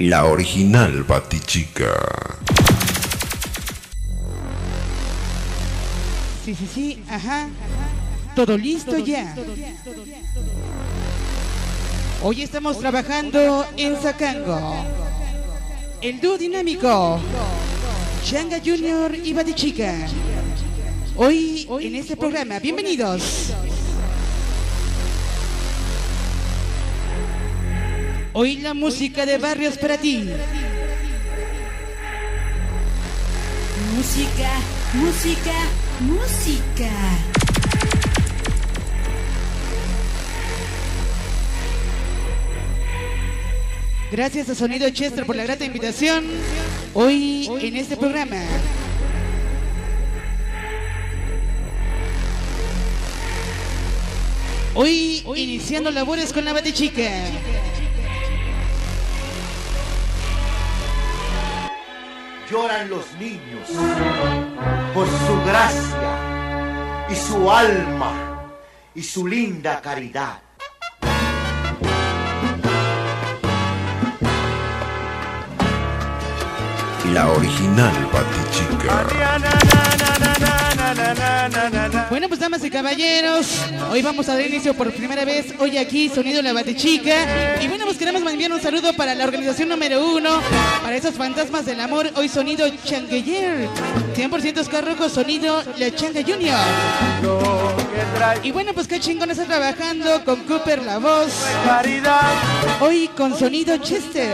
La original Batichica. Sí, ajá. Todo listo ya. Hoy estamos trabajando en Sacango. El dúo dinámico Changa Junior y Batichica. Hoy en este programa, bienvenidos. Hoy la música de barrios para ti. Música, música, música. Gracias a Sonido Chester por la grata invitación. Hoy en este programa. Hoy iniciando labores con la Batichica. Lloran los niños por su gracia y su alma y su linda caridad. La original Batichica. Bueno, pues damas y caballeros, hoy vamos a dar inicio por primera vez hoy aquí Sonido La Batichica. Y bueno, pues queremos enviar un saludo para la organización número 1, para esos fantasmas del amor, hoy Sonido Changueyer, 100% Oscar Rojo, Sonido La Changa Junior. Y bueno, pues qué chingón está trabajando con Cooper la voz, hoy con Sonido Chester.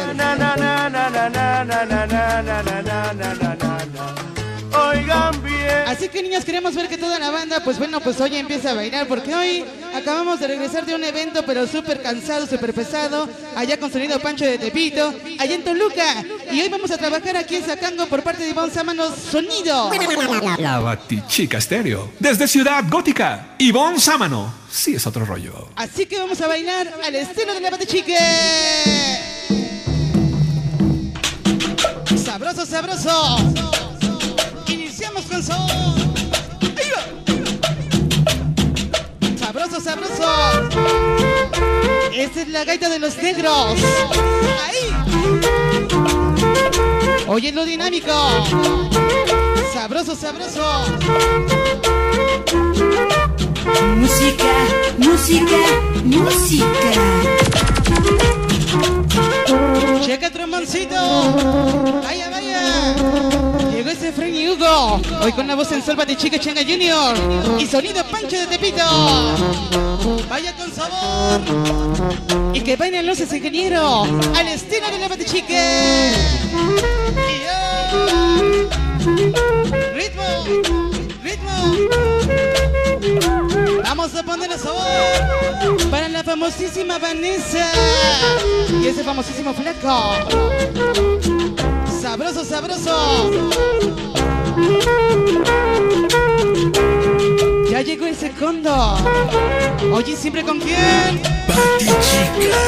Oigan bien. Así que niños, queremos ver que toda la banda, pues bueno, pues hoy empieza a bailar, porque hoy acabamos de regresar de un evento, pero súper cansado, súper pesado, allá con Sonido Pancho de Tepito, allá en Toluca. Y hoy vamos a trabajar aquí en Sacango por parte de Ivonne Sámano, Sonido. La Batichica Estéreo, desde Ciudad Gótica, Ivonne Sámano, sí es otro rollo. Así que vamos a bailar al estilo de la Batichica. Sabroso, sabroso. Iniciamos con son. ¡Ahí va! Sabroso, sabroso. Esta es la gaita de los negros. Ahí. Oye lo dinámico. Sabroso, sabroso. Música, música, música. Checa tromboncito. Vaya, vaya. Llegó ese Freddy Hugo. Hoy con la voz sensual Batichica Changa Junior. Y Sonido Pancho de Tepito. Vaya con sabor. Y que bailen luces, ingeniero. Al estilo de la Batichica. Ritmo. Ritmo. Vamos a ponerle sabor para la famosísima Vanessa y ese famosísimo flaco. Sabroso, sabroso. Ya llegó el segundo. Oye, ¿siempre con quién? Batichica.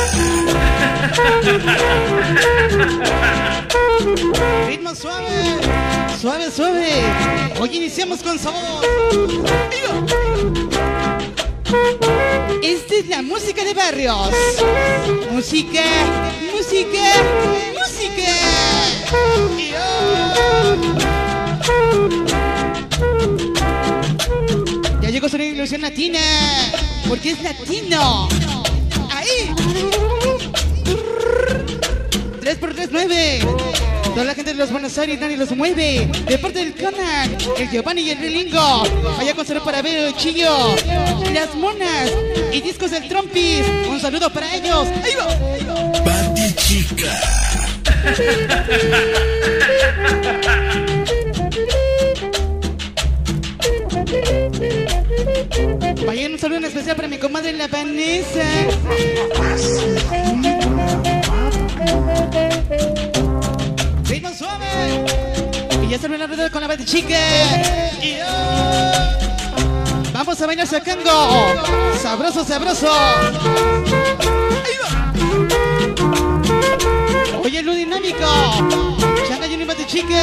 Ritmo suave. Suave, suave. Hoy iniciamos con sabor. Esta es la música de barrios. Música, música, música. Ya llegó Sonido Ilusión Latina, porque es latino. Ahí. 3x39. Toda la gente de los Buenos Aires, nadie los mueve. De parte del Conan, el Giovanni y el Relingo. Vaya con saludo para ver el Chillo, las Monas y Discos del Trompis. Un saludo para ellos. ¡Ahí va! Batichica. Vaya un saludo en especial para mi comadre la Vanessa. Ritmo suave. Y ya salió la rueda con la Batichica. Vamos a bailar Sacango. Sabroso, sabroso. Ahí va. Oye, lo dinámico. Changa Junior y Batichica.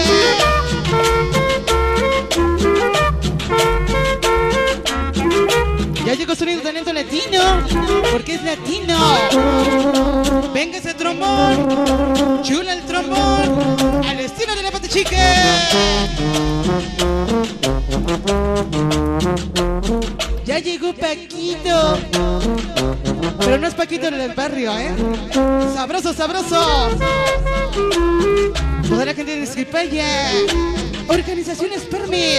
Ya llegó Sonido Talento Latino, porque es latino. Venga ese trombón. Chula Ya llegó Paquito. Pero no es Paquito del barrio, ¿eh? Sabroso, sabroso. Toda la gente de Esquipaya. Organizaciones Permit.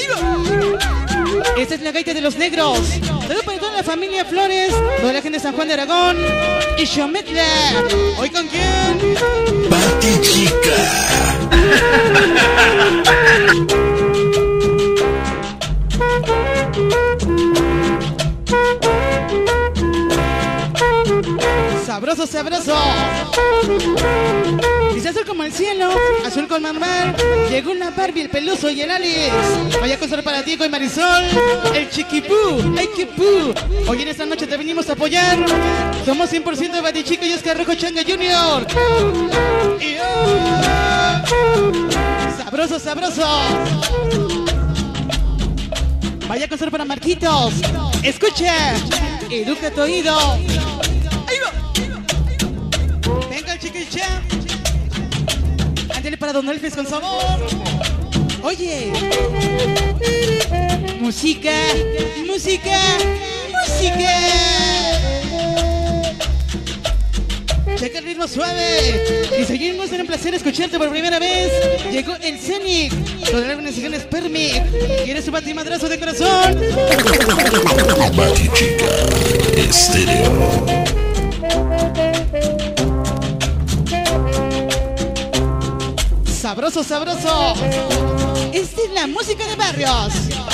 Esta es la gaita de los negros. Saludos para toda la familia Flores, toda la gente de San Juan de Aragón y Xometla. ¿Hoy con quién? Pati Chica. Sabroso, sabroso. Dice azul como el cielo, azul como el mar. Llegó la Barbie, el Peluso y el Alex. Vaya a constar para Diego y Marisol, el Chiquipú, ay que pu. Hoy en esta noche te venimos a apoyar. Somos 100% de Batichica y Oscar Rojo Changa Junior. Sabroso, sabroso. Vaya a constar para Marquitos. Escucha, educa tu oído. Ahí va. Venga el chiquicha. Ándale para Don Elfes con sabor. Oye. Música, música, música. Checa el ritmo suave. Y seguimos, será un placer escucharte por primera vez. Llegó el Zenith. Todas las organizaciones Permit. ¿Quieres su batimadrazo de corazón? Batichica Estéreo. Sabroso, sabroso. Esta es la música de barrios.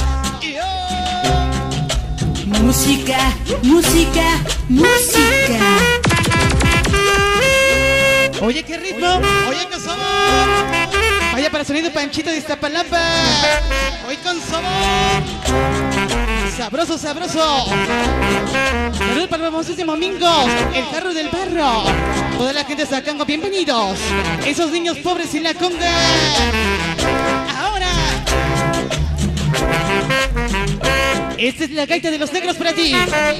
Música, música, música. Oye, qué ritmo. Oye, qué sabor. Vaya para sonido Panchito de Iztapalapa. Hoy con sabor. Sabroso, sabroso. Saludos para los famosísimos Mingos, el carro del barro. Toda la gente de Sacango, bienvenidos. Esos niños pobres y la conga. Ahora. Esta es la gaita de los negros para ti.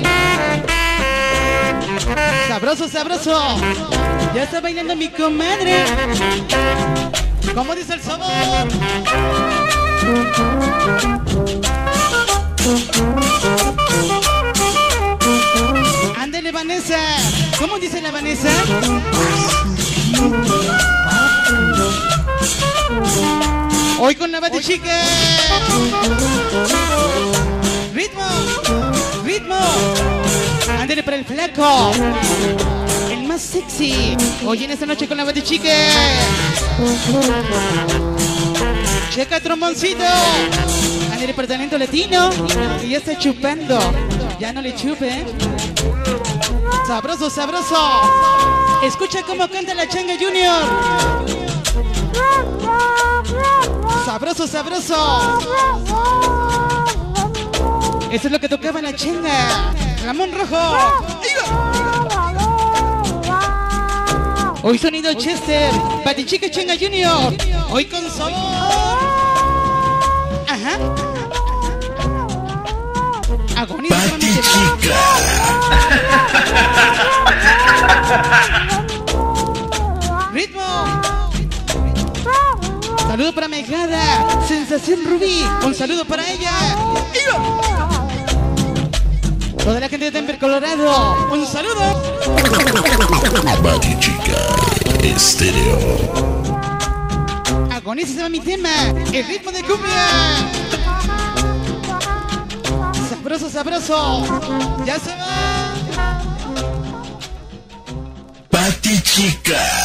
Sabroso, sabroso. Ya está bailando mi comadre. ¿Cómo dice el sabor? Ándele, Vanessa. ¿Cómo dice la Vanessa? Hoy con la Batichica. Ritmo, ritmo. Ándele para el flaco, el más sexy. Hoy en esta noche con la Batichica. Checa tromboncito. Ándele para talento latino. Y ya está chupando. Ya no le chupe. Sabroso, sabroso. Escucha cómo canta la Changa Junior. Sabroso, sabroso. Eso es lo que tocaba la Changa. Ramón Rojo. Hoy sonido Chester. Batichica Changa Junior. Hoy con sabor. Ajá. Agoniza. Batichica. Ritmo. Saludo para Mejada. Sensación Rubí. Un saludo para ella. Toda la gente de Denver, Colorado. Un saludo. Batichica Estéreo. Agoniza, se va mi tema. El ritmo de cumbia. Sabroso, sabroso. Ya se va. Batichica.